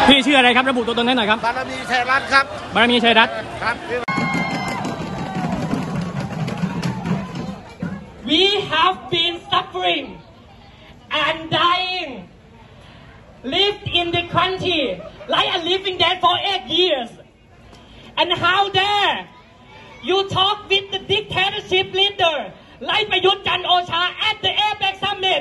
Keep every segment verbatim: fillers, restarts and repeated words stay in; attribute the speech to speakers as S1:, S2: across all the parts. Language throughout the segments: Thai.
S1: พี่ชื่ออะไรครับระบุตัวตนได้หน่อยครับ
S2: บารมีชัยรัตน์ครับ
S1: บารมีชัยรัตน์
S2: ครับ
S3: We have been suffering and dying lived in the country like a living dead for eight years and how dare you talk with the dictatorship leader like Prayut Chan-o-cha at the APEC Summit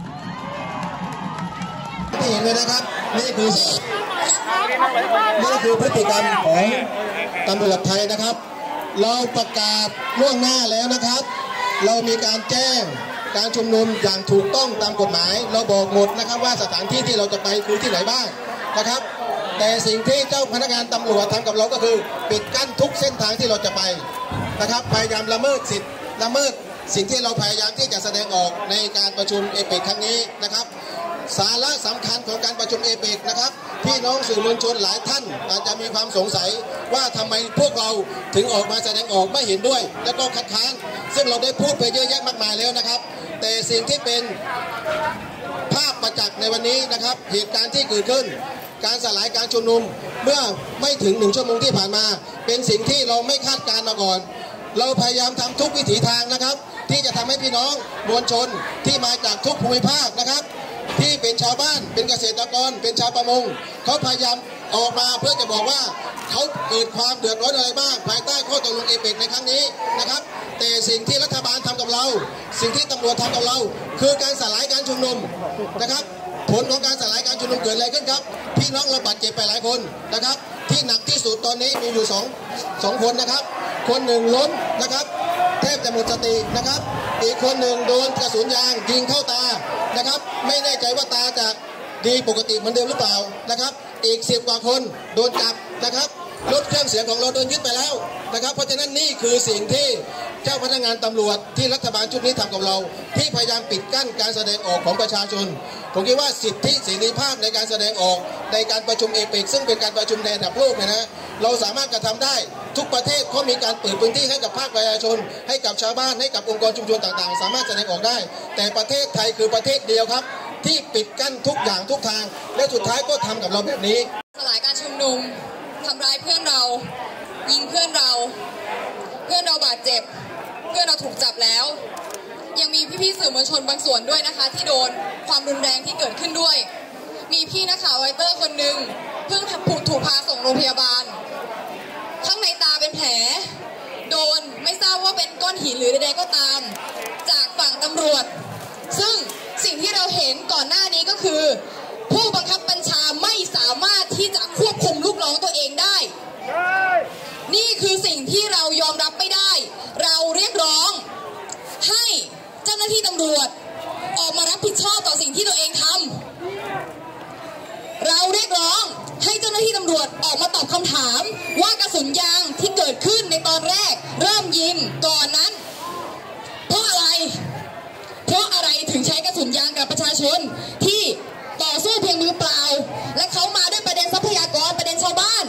S4: ที่เห็นเลยนะครับนี่คือนี่คือพฤติกรรมของตำรวจไทยนะครับเราประกาศล่วงหน้าแล้วนะครับเรามีการแจ้งการชุมนุมอย่างถูกต้องตามกฎหมายเราบอกหมดนะครับว่าสถานที่ที่เราจะไปคือที่ไหนบ้างนะครับแต่สิ่งที่เจ้าพนักงานตำรวจทำกับเราก็คือปิดกั้นทุกเส้นทางที่เราจะไปนะครับพยายามละเมิดสิทธิ์ละเมิดสิ่งที่เราพยายามที่จะแสดงออกในการประชุมเอเปกครั้งนี้นะครับสาระสำคัญของการประชุมเอเปกนะครับพี่น้องสื่อมวลชนหลายท่านอาจจะมีความสงสัยว่าทำไมพวกเราถึงออกมาแสดงออกไม่เห็นด้วยและก็คัดค้านซึ่งเราได้พูดไปเยอะแยะมากมายแล้วนะครับแต่สิ่งที่เป็นภาพประจักษ์ในวันนี้นะครับเหตุการณ์ที่เกิดขึ้นการสลายการชุมนุมเมื่อไม่ถึงหนึ่งชั่วโมงที่ผ่านมาเป็นสิ่งที่เราไม่คาดการณ์มาก่อนเราพยายามทำทุกวิถีทางนะครับที่จะทำให้พี่น้องมวลชนที่มาจากทุกภูมิภาคนะครับที่เป็นชาวบ้านเป็นเกษตรกรเป็นชาวประมงเขาพยายามออกมาเพื่อจะบอกว่าเขาเกิดความเดือดร้อนอะไรบ้างภายใต้ข้อตกลงเอเปกในครั้งนี้นะครับแต่สิ่งที่รัฐบาลทำกับเราสิ่งที่ตำรวจทำกับเราคือการสลายการชุมนุมนะครับผลของการสลายการชุมนุมเกิดอะไรขึ้นครับพี่น้องเราบาดเจ็บไปหลายคนนะครับที่หนักที่สุดตอนนี้มีอยู่สองสองคนนะครับคนหนึ่งล้มนะครับแทบจะหมดสตินะครับอีกคนหนึ่งโดนกระสุนยางยิงเข้าตานะครับไม่แน่ใจว่าตาจะดีปกติเหมือนเดิมหรือเปล่านะครับอีกสิบกว่าคนโดนจับนะครับรถเครื่องเสียงของเราโดนยึดไปแล้วนะครับเพราะฉะนั้นนี่คือสิ่งที่เจ้าพนักงานตำรวจที่รัฐบาลชุดนี้ทำกับเราที่พยายามปิดกั้นการแสดงออกของประชาชนผมคิดว่าสิทธิเสรีภาพในการแสดงออกในการประชุมเอเปกซึ่งเป็นการประชุมในระดับโลกนะฮะเราสามารถกระทำได้ทุกประเทศเขามีการเปิดพื้นที่ให้กับภาคประชาชนให้กับชาวบ้านให้กับองค์กรชุมชนต่างๆสามารถแสดงออกได้แต่ประเทศไทยคือประเทศเดียวครับที่ปิดกั้นทุกอย่างทุกทางและสุดท้ายก็ทำกับเราแบบนี้
S5: สลายการชุมนุมทำร้ายเพื่อนเรายิงเพื่อนเราเพื่อนเราบาดเจ็บเพื่อนเราถูกจับแล้วยังมีพี่ๆสื่อมวลชนบางส่วนด้วยนะคะที่โดนความรุนแรงที่เกิดขึ้นด้วยมีพี่นักข่าวไวเตอร์คนหนึ่งเพิ่งถูกพาส่งโรงพยาบาลข้างในตาเป็นแผลโดนไม่ทราบว่าเป็นก้อนหินหรือใดๆก็ตามจากฝั่งตำรวจซึ่งสิ่งที่เราเห็นก่อนหน้านี้ก็คือผู้บังคับบัญชาไม่สามารถที่จะควบคุมลูกน้องตัวเองได้นี่คือสิ่งที่เรายอมรับไม่ได้เราเรียกร้องให้เจ้าหน้าที่ตำรวจออกมารับผิดชอบต่อสิ่งที่ตัวเองทำเราเรียกร้องให้เจ้าหน้าที่ตำรวจออกมาตอบคำถามว่ากระสุนยางที่เกิดขึ้นในตอนแรกเริ่มยิงก่อนนั้นเพราะอะไรเพราะอะไรถึงใช้กระสุนยางกับประชาชนที่ต่อสู้เพียงมือเปล่าและเขามาด้วยประเด็นทรัพยากรประเด็นชาวบ้าน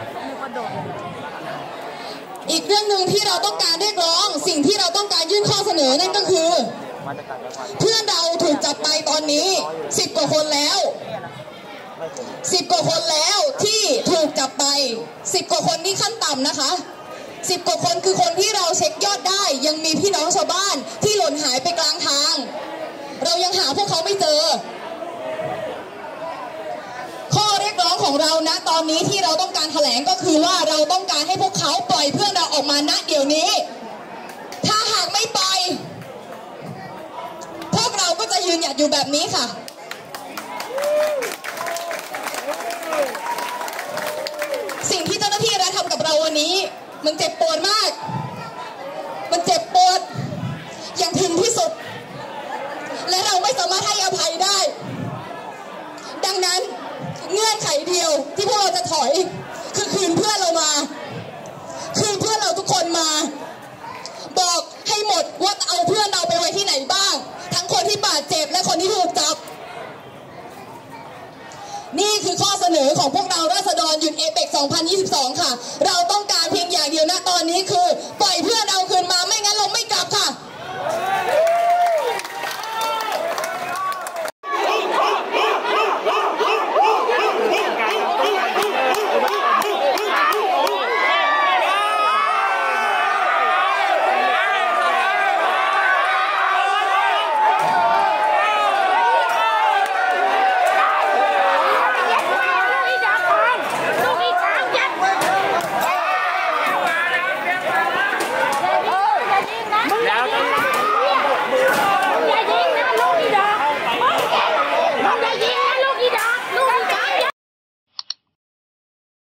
S5: อีกเรื่องหนึ่งที่เราต้องการเรียกร้องสิ่งที่เราต้องการยื่นข้อเสนอนั่นก็คือเพื่อนเราถูกจับไปตอนนี้สิบกว่าคนแล้วสิบกว่าคนแล้วที่ถูกจับไปสิบกว่าคนนี่ขั้นต่ำนะคะสิบกว่าคนคือคนที่เราเช็คยอดได้ยังมีพี่น้องชาวบ้านที่หล่นหายไปกลางทางเรายังหาพวกเขาไม่เจอข้อเรียกร้องของเรานะตอนนี้ที่เราต้องการแถลงก็คือว่าเราต้องการให้พวกเขาปล่อยเพื่อนเราออกมาณเดี๋ยวนี้ถ้าหากไม่ปล่อยพวกเราก็จะยืนหยัดอยู่แบบนี้ค่ะสิ่งที่เจ้าหน้าที่รัฐทำกับเราวันนี้มันเจ็บปวดมากมันเจ็บปวดอย่างถึงที่สุดและเราไม่สามารถให้อภัยได้ดังนั้นเงื่อนไขเดียวที่พวกเราจะถอยคือคืนเพื่อนเรามาคืนเพื่อนเราทุกคนมาบอกให้หมดว่าเอาเพื่อนเราไปไว้ที่ไหนบ้างทั้งคนที่บาดเจ็บและคนที่ถูกจับนี่คือข้อเสนอของพวกเราราษฎรหยุดเอเปกสองพันยี่สิบสองค่ะเราต้องการเพียงอย่างเดียวนะตอนนี้คือปล่อยเพื่อน